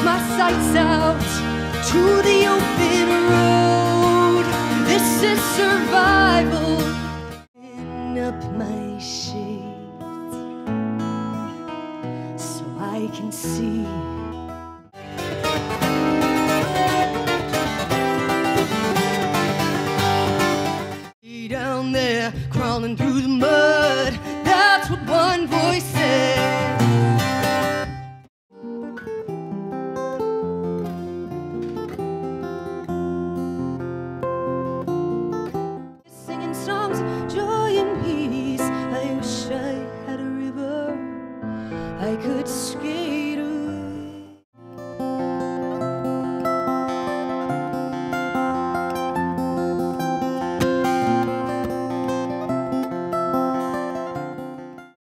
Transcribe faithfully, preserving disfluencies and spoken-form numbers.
my sights out to the open road. This is survival. Pin up my shades so I can see